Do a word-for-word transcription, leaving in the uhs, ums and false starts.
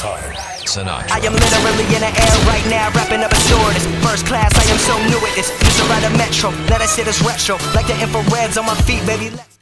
Retired Sinatra. I am literally in the air right now, wrapping up a stewardess. First class, I am so new at this. Used to ride a metro, let us hit us retro. Like the infrareds on my feet, baby. Let's